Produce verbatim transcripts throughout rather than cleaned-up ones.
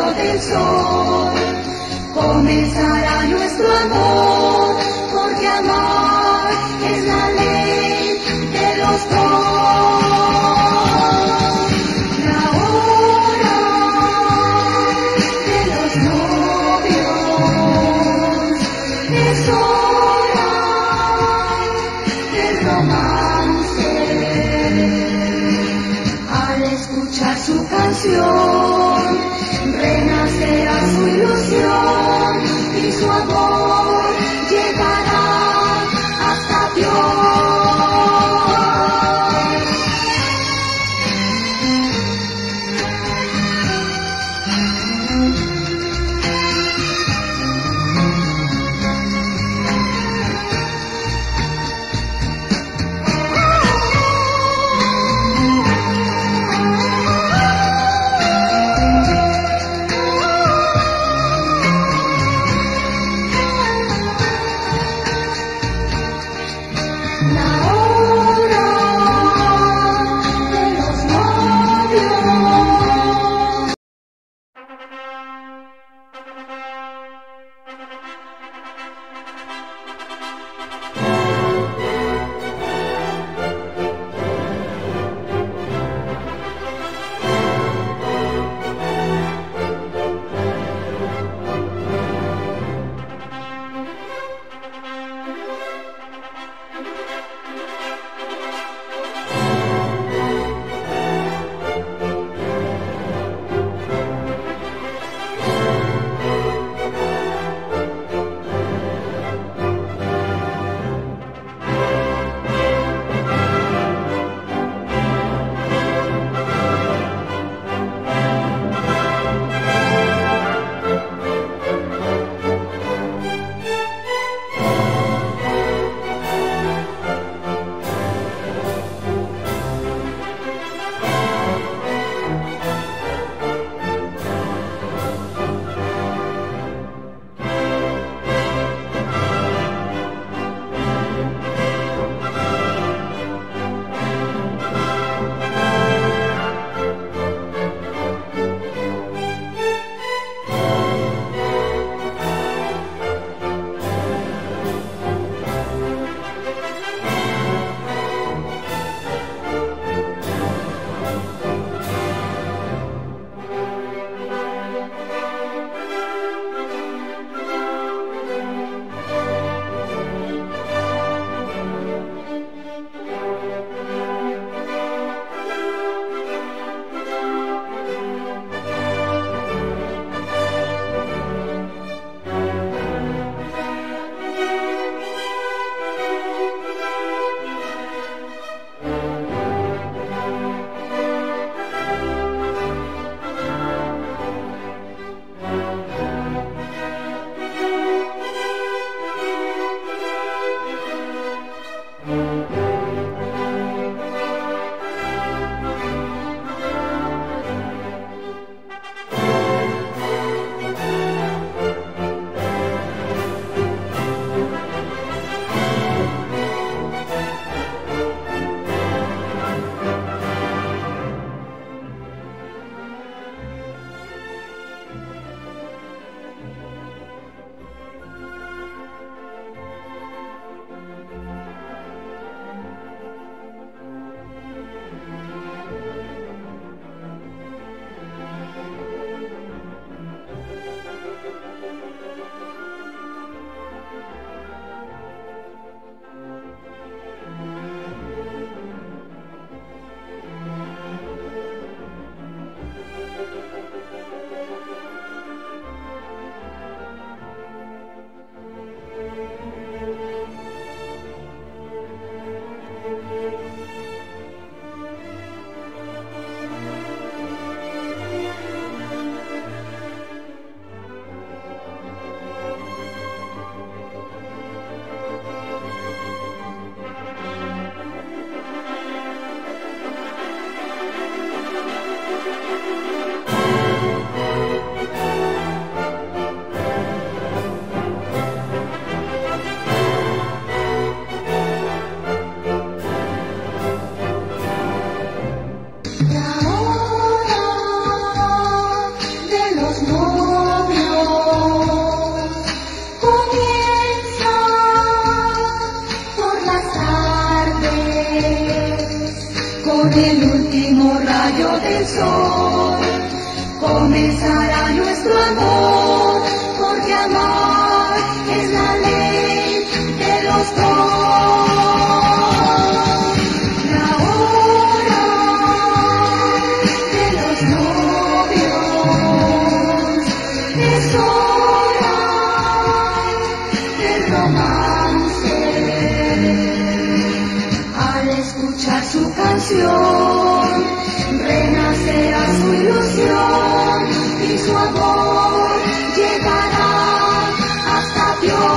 del sol. Comenzará nuestro amor, porque amar es la ley de los dos. La hora de los novios es hora del romance. Al escuchar su canción, renacerá su ilusión y su amor llegará del sol. Comenzará nuestro amor, porque amar es la ley de los dos. La hora de los novios es hora del romance. Al escuchar su canción, renacerá su ilusión y su amor llegará hasta Dios.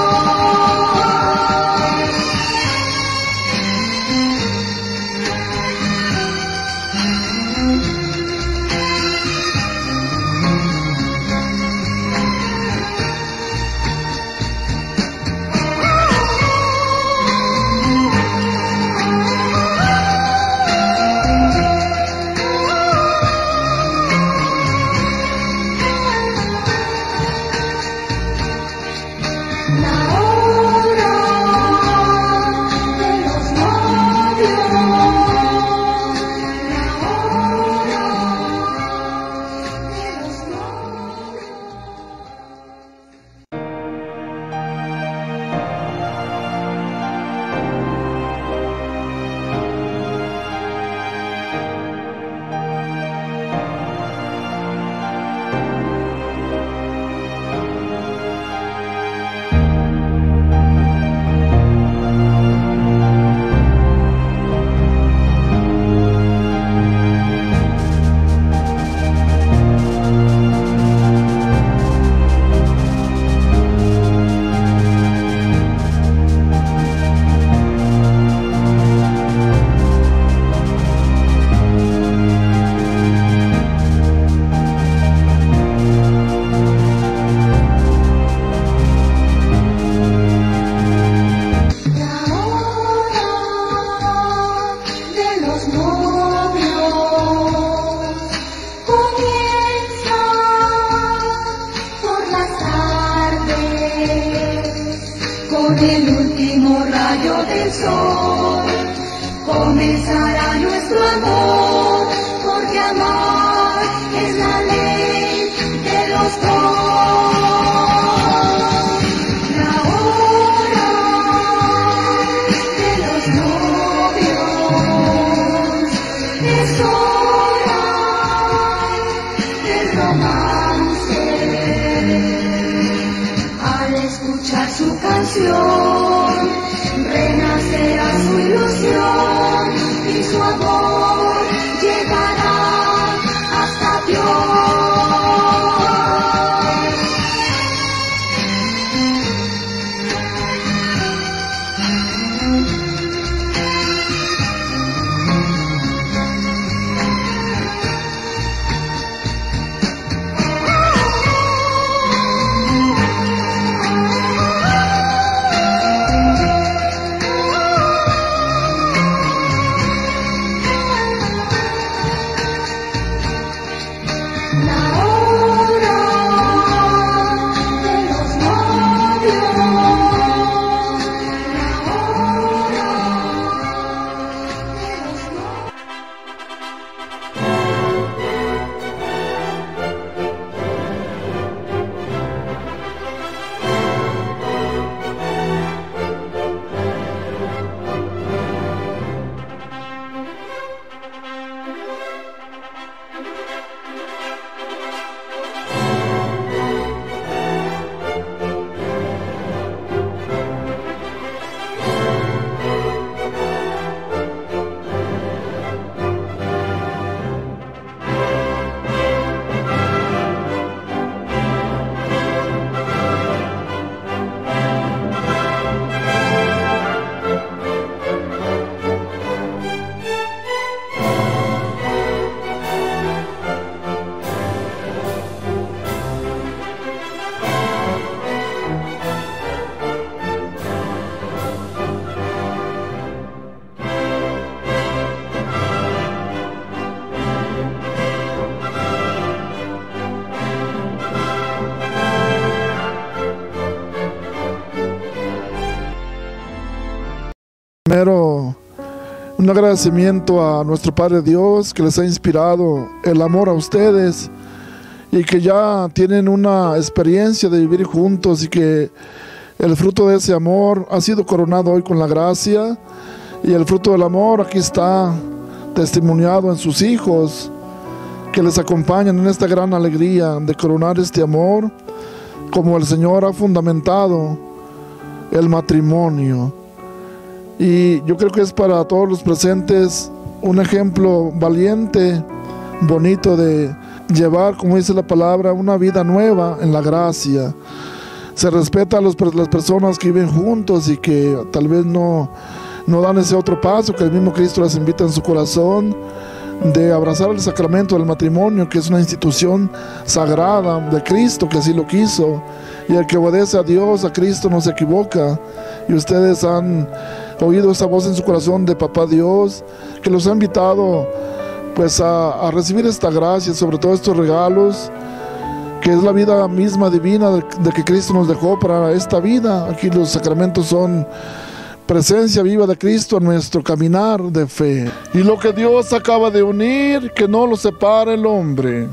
Con el último rayo del sol comenzará nuestro amor, porque amar es la ley de los dos. La hora de los novios es hora del romance. Al escuchar su canción, renacerá su ilusión y su amor llegará hasta Dios. Primero, Un agradecimiento a nuestro Padre Dios que les ha inspirado el amor a ustedes y que ya tienen una experiencia de vivir juntos y que el fruto de ese amor ha sido coronado hoy con la gracia, y el fruto del amor aquí está testimoniado en sus hijos que les acompañan en esta gran alegría de coronar este amor, como el Señor ha fundamentado el matrimonio. Y yo creo que es para todos los presentes un ejemplo valiente, bonito de llevar, como dice la palabra, una vida nueva en la gracia. Se respeta a los, las personas que viven juntos y que tal vez no, no dan ese otro paso que el mismo Cristo les invita en su corazón, de abrazar el sacramento del matrimonio, que es una institución sagrada de Cristo, que así lo quiso, y el que obedece a Dios, a Cristo, no se equivoca. Y ustedes han oído esa voz en su corazón de Papá Dios, que los ha invitado pues a, a recibir esta gracia, sobre todo estos regalos, que es la vida misma divina de, de que Cristo nos dejó para esta vida. Aquí los sacramentos son presencia viva de Cristo en nuestro caminar de fe. Y lo que Dios acaba de unir, que no lo separe el hombre.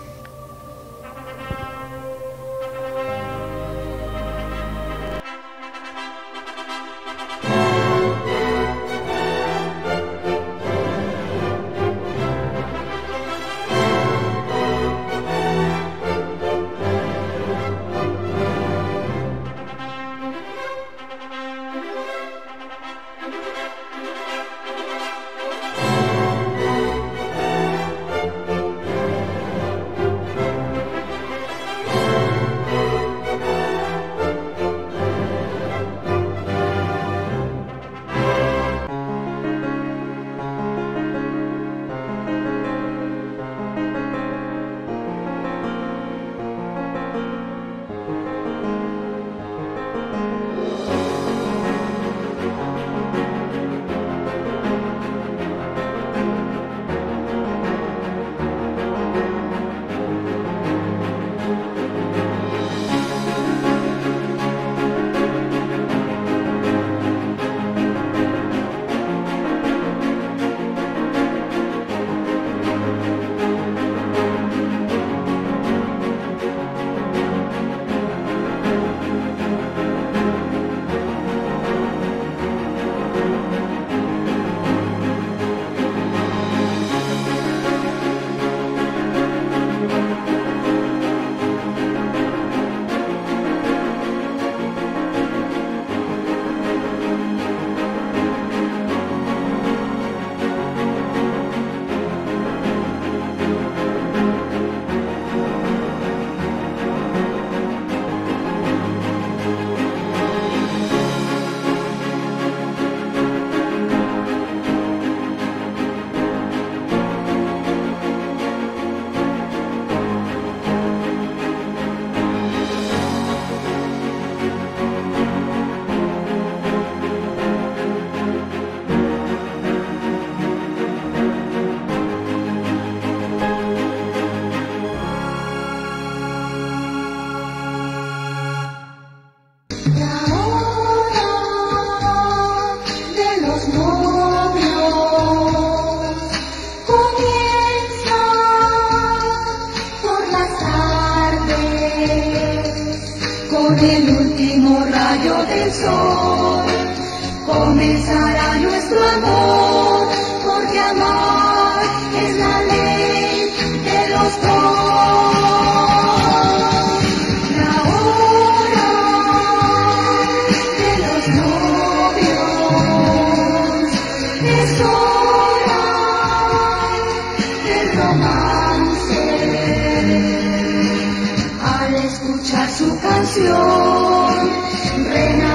Con el último rayo del sol comenzará nuestro amor, porque amar es la ley de los dos. La hora de los novios es hora del romance. Al escuchar su canción, reina